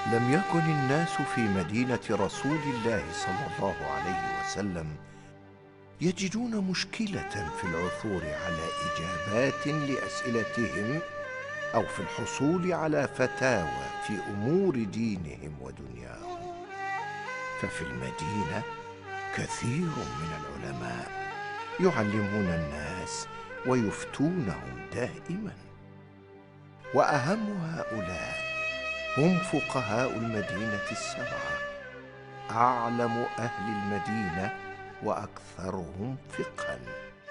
لم يكن الناس في مدينة رسول الله صلى الله عليه وسلم يجدون مشكلة في العثور على إجابات لأسئلتهم أو في الحصول على فتاوى في أمور دينهم ودنياهم. ففي المدينة كثير من العلماء يعلمون الناس ويفتونهم دائما، وأهم هؤلاء هم فقهاء المدينة السبعة، أعلم أهل المدينة وأكثرهم فقها.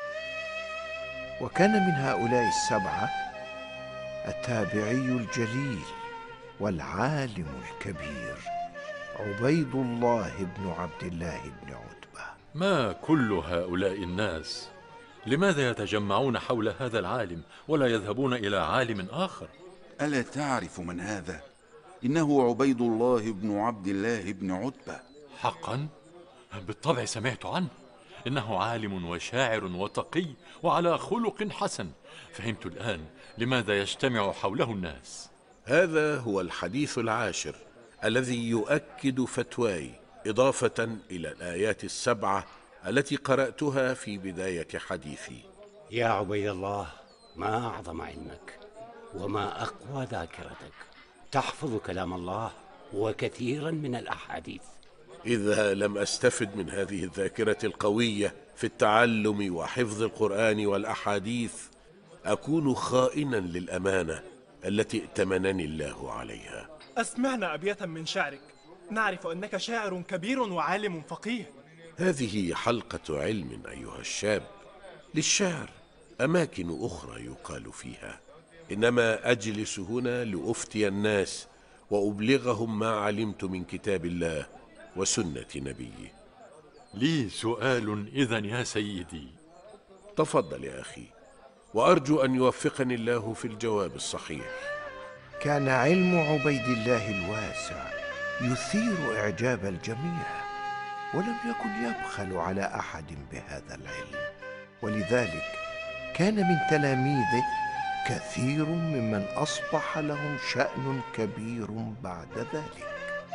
وكان من هؤلاء السبعة التابعي الجليل والعالم الكبير عبيد الله بن عبد الله بن عتبة. ما كل هؤلاء الناس؟ لماذا يتجمعون حول هذا العالم ولا يذهبون إلى عالم آخر؟ ألا تعرف من هذا؟ إنه عبيد الله بن عبد الله بن عتبة. حقا؟ بالطبع سمعت عنه، إنه عالم وشاعر وتقي وعلى خلق حسن. فهمت الآن لماذا يجتمع حوله الناس. هذا هو الحديث العاشر الذي يؤكد فتواي، إضافة إلى الآيات السبعة التي قرأتها في بداية حديثي. يا عبيد الله، ما أعظم علمك وما أقوى ذاكرتك، تحفظ كلام الله وكثيرا من الأحاديث. إذا لم أستفد من هذه الذاكرة القوية في التعلم وحفظ القرآن والأحاديث أكون خائنا للأمانة التي ائتمنني الله عليها. أسمعنا أبياتا من شعرك، نعرف أنك شاعر كبير وعالم فقيه. هذه حلقة علم أيها الشاب. للشعر أماكن أخرى يقال فيها، إنما أجلس هنا لأفتي الناس وأبلغهم ما علمت من كتاب الله وسنة نبيه. لي سؤال إذن يا سيدي. تفضل يا أخي، وأرجو أن يوفقني الله في الجواب الصحيح. كان علم عبيد الله الواسع يثير إعجاب الجميع، ولم يكن يبخل على أحد بهذا العلم، ولذلك كان من تلاميذه كثير ممن أصبح لهم شأن كبير بعد ذلك.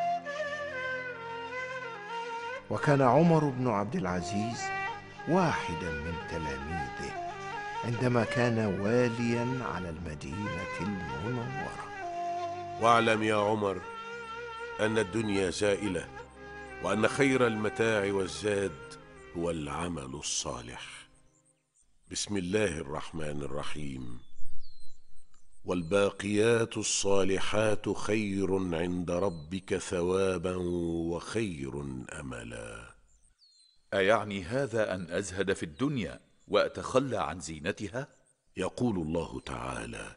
وكان عمر بن عبد العزيز واحدا من تلاميذه عندما كان واليا على المدينة المنورة. واعلم يا عمر أن الدنيا زائلة، وأن خير المتاع والزاد هو العمل الصالح. بسم الله الرحمن الرحيم. والباقيات الصالحات خير عند ربك ثوابا وخير أملا. أيعني هذا أن أزهد في الدنيا وأتخلى عن زينتها؟ يقول الله تعالى: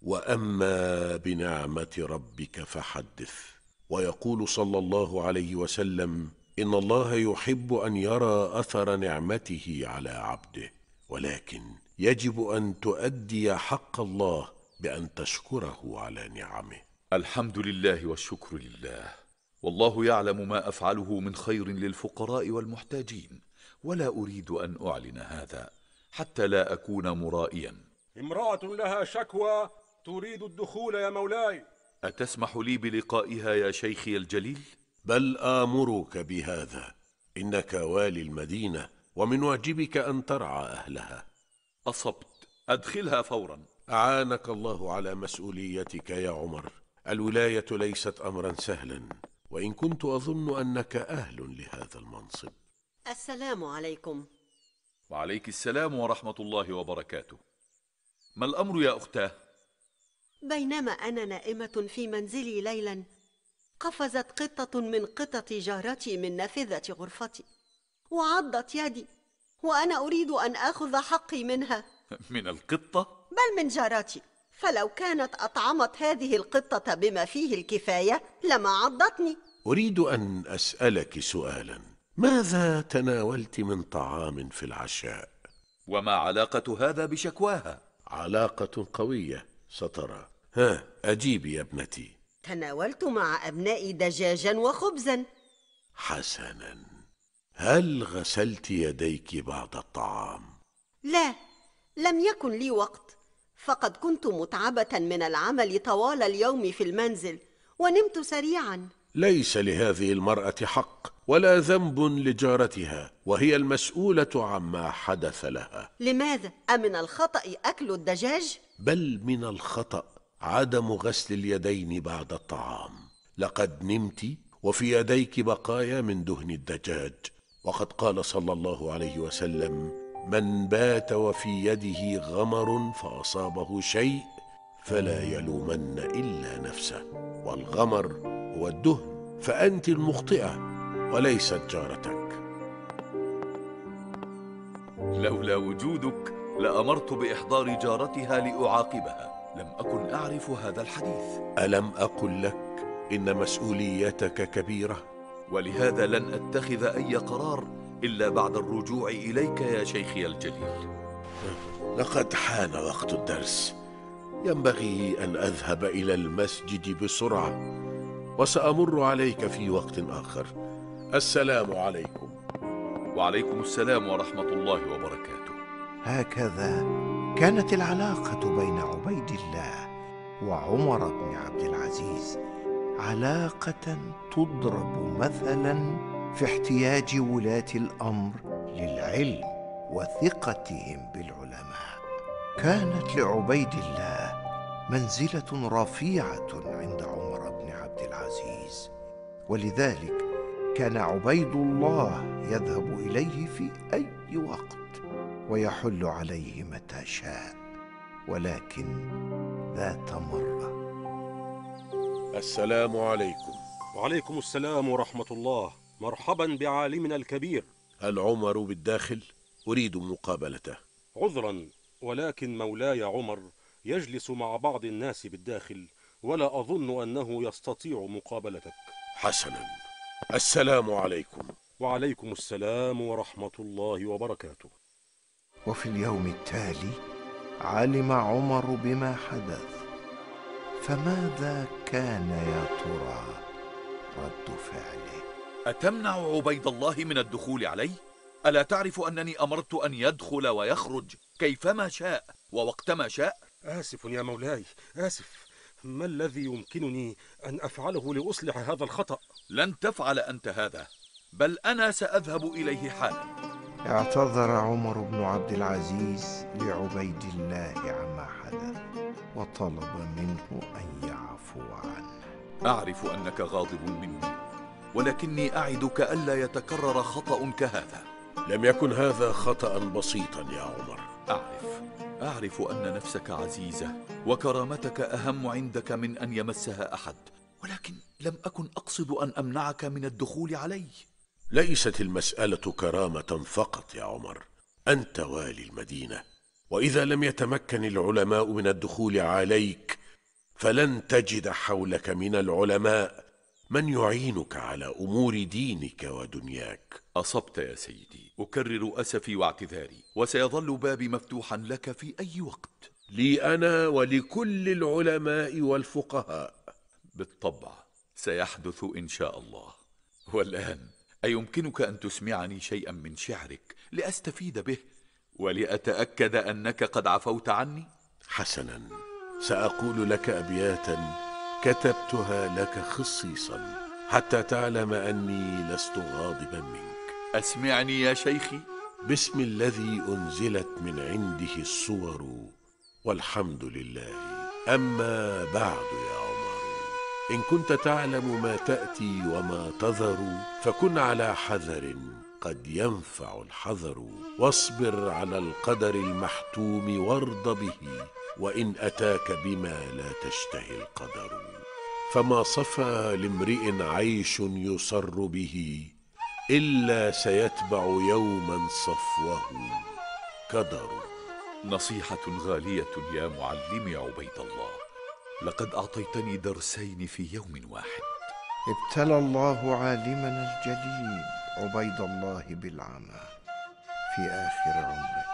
وأما بنعمة ربك فحدث. ويقول صلى الله عليه وسلم: إن الله يحب أن يرى أثر نعمته على عبده، ولكن يجب أن تؤدي حق الله بأن تشكره على نعمه. الحمد لله والشكر لله، والله يعلم ما أفعله من خير للفقراء والمحتاجين، ولا أريد أن أعلن هذا حتى لا أكون مرائيا. امرأة لها شكوى تريد الدخول يا مولاي. أتسمح لي بلقائها يا شيخي الجليل؟ بل آمرك بهذا، إنك والي المدينة ومن واجبك أن ترعى أهلها. أصبت، أدخلها فورا. أعانك الله على مسؤوليتك يا عمر. الولاية ليست أمرا سهلا، وإن كنت أظن أنك أهل لهذا المنصب. السلام عليكم. وعليك السلام ورحمة الله وبركاته. ما الأمر يا أختاه؟ بينما أنا نائمة في منزلي ليلا، قفزت قطة من قطط جارتي من نافذة غرفتي وعضت يدي، وأنا أريد أن آخذ حقي منها. من القطة؟ بل من جارتي، فلو كانت أطعمت هذه القطة بما فيه الكفاية لما عضتني. أريد أن أسألك سؤالا: ماذا تناولت من طعام في العشاء؟ وما علاقة هذا بشكواها؟ علاقة قوية سترى. أجيبي يا ابنتي. تناولت مع أبنائي دجاجا وخبزا. حسنا، هل غسلت يديك بعد الطعام؟ لا، لم يكن لي وقت، فقد كنت متعبة من العمل طوال اليوم في المنزل، ونمت سريعا. ليس لهذه المرأة حق ولا ذنب لجارتها، وهي المسؤولة عما حدث لها. لماذا؟ أمن الخطأ أكل الدجاج؟ بل من الخطأ عدم غسل اليدين بعد الطعام. لقد نمت وفي يديك بقايا من دهن الدجاج، وقد قال صلى الله عليه وسلم: من بات وفي يده غمر فأصابه شيء فلا يلومن إلا نفسه، والغمر هو الدهن، فأنت المخطئة وليست جارتك. لولا وجودك لأمرت بإحضار جارتها لأعاقبها. لم أكن أعرف هذا الحديث. ألم أقل لك إن مسؤوليتك كبيرة؟ ولهذا لن أتخذ أي قرار إلا بعد الرجوع إليك يا شيخي الجليل. لقد حان وقت الدرس، ينبغي أن أذهب إلى المسجد بسرعة، وسأمر عليك في وقت آخر. السلام عليكم. وعليكم السلام ورحمة الله وبركاته. هكذا كانت العلاقة بين عبيد الله وعمر بن عبد العزيز علاقة تضرب مثلا في احتياج ولاة الأمر للعلم وثقتهم بالعلماء. كانت لعبيد الله منزلة رفيعة عند عمر بن عبد العزيز، ولذلك كان عبيد الله يذهب إليه في أي وقت ويحل عليه متى شاء. ولكن ذات مرة. السلام عليكم. وعليكم السلام ورحمة الله. مرحبا بعالمنا الكبير. هل عمر بالداخل؟ أريد مقابلته. عذرا، ولكن مولاي عمر يجلس مع بعض الناس بالداخل، ولا أظن أنه يستطيع مقابلتك. حسنا، السلام عليكم. وعليكم السلام ورحمة الله وبركاته. وفي اليوم التالي علم عمر بما حدث، فماذا كان يا ترى رد فعله؟ أتمنع عبيد الله من الدخول علي؟ ألا تعرف أنني أمرت أن يدخل ويخرج كيفما شاء ووقتما شاء؟ آسف يا مولاي، آسف. ما الذي يمكنني أن أفعله لأصلح هذا الخطأ؟ لن تفعل أنت هذا، بل أنا سأذهب إليه حالا. اعتذر عمر بن عبد العزيز لعبيد الله عما حدث، وطلب منه أن يعفو عنه. أعرف أنك غاضب مني، ولكني أعدك ألا يتكرر خطأ كهذا. لم يكن هذا خطأ بسيطا يا عمر. أعرف أن نفسك عزيزة وكرامتك أهم عندك من أن يمسها أحد، ولكن لم أكن أقصد أن أمنعك من الدخول علي. ليست المسألة كرامة فقط يا عمر، أنت والي المدينة، وإذا لم يتمكن العلماء من الدخول عليك فلن تجد حولك من العلماء من يعينك على أمور دينك ودنياك. أصبت يا سيدي، أكرر أسفي واعتذاري، وسيظل بابي مفتوحا لك في أي وقت. لي أنا ولكل العلماء والفقهاء. بالطبع سيحدث إن شاء الله. والآن أيمكنك أن تسمعني شيئا من شعرك لأستفيد به ولأتأكد أنك قد عفوت عني؟ حسنا، سأقول لك أبياتا كتبتها لك خصيصا حتى تعلم أني لست غاضبا منك. أسمعني يا شيخي. باسم الذي أنزلت من عنده الصور، والحمد لله. أما بعد يا عمر، إن كنت تعلم ما تأتي وما تذر فكن على حذر، قد ينفع الحذر. واصبر على القدر المحتوم وارض به، وإن أتاك بما لا تشتهي القدر. فما صفى لامرئ عيش يسر به، إلا سيتبع يوما صفوه كدر. نصيحة غالية يا معلمي عبيد الله، لقد أعطيتني درسين في يوم واحد. ابتلى الله عالمنا الجليل عبيد الله بالعمى في آخر عمره،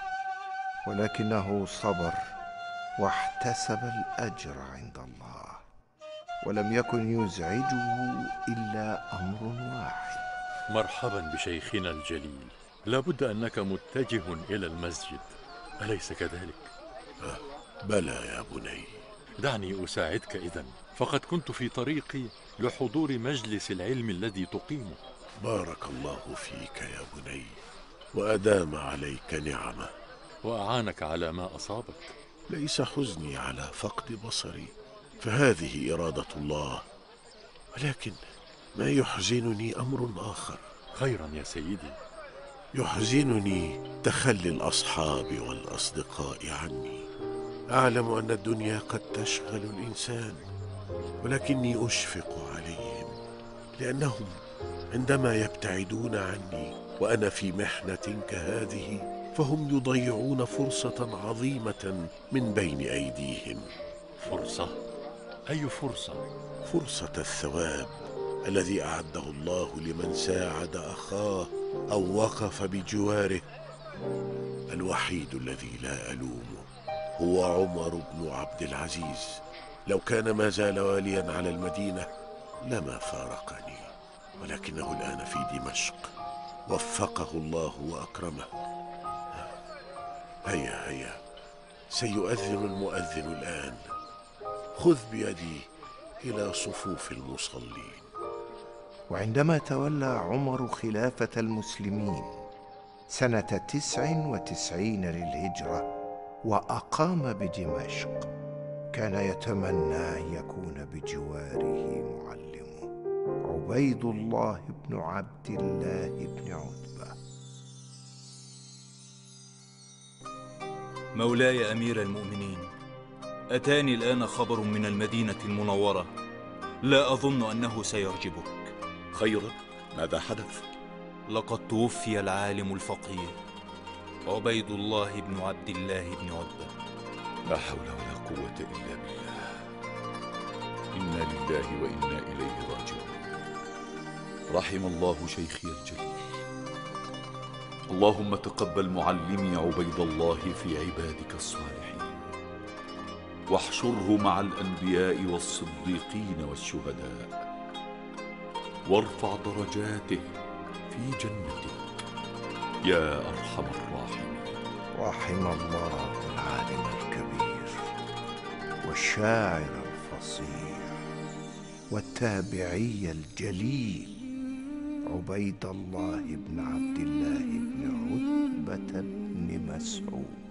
ولكنه صبر واحتسب الأجر عند الله، ولم يكن يزعجه إلا أمر واحد. مرحبا بشيخنا الجليل، لابد أنك متجه إلى المسجد، أليس كذلك؟ بلى يا بني. دعني أساعدك إذن، فقد كنت في طريقي لحضور مجلس العلم الذي تقيمه. بارك الله فيك يا بني، وأدام عليك نعمه، وأعانك على ما أصابك. ليس حزني على فقد بصري، فهذه إرادة الله، ولكن ما يحزنني أمر آخر. خيرا يا سيدي. يحزنني تخلي الأصحاب والأصدقاء عني. أعلم أن الدنيا قد تشغل الإنسان، ولكني أشفق عليهم، لأنهم عندما يبتعدون عني وأنا في محنة كهذه فهم يضيعون فرصة عظيمة من بين أيديهم. فرصة؟ أي فرصة؟ فرصة الثواب الذي أعده الله لمن ساعد أخاه أو وقف بجواره. الوحيد الذي لا ألومه هو عمر بن عبد العزيز. لو كان ما زال واليا على المدينة لما فارقني، ولكنه الآن في دمشق، وفقه الله وأكرمه. هيا هيا، سيؤذن المؤذن الآن. خذ بيدي إلى صفوف المصلين. وعندما تولى عمر خلافة المسلمين سنة 99 للهجرة وأقام بدمشق، كان يتمنى أن يكون بجواره معلمه عبيد الله بن عبد الله بن عتبة. مولاي أمير المؤمنين، أتاني الآن خبر من المدينة المنورة، لا أظن أنه سيعجبك. خيرا، ماذا حدث؟ لقد توفي العالم الفقيه عبيد الله بن عبد الله بن عتبة. لا حول ولا قوة إلا بالله، إنا لله وإنا إليه راجعون. رحم الله شيخي الجليل. اللهم تقبل معلمي عبيد الله في عبادك الصالحين، واحشره مع الأنبياء والصديقين والشهداء، وارفع درجاته في جنتك يا أرحم الراحمين. رحم الله العالم الكبير والشاعر الفصيح والتابعي الجليل عبيد الله بن عبد الله بن عتبة بن مسعود.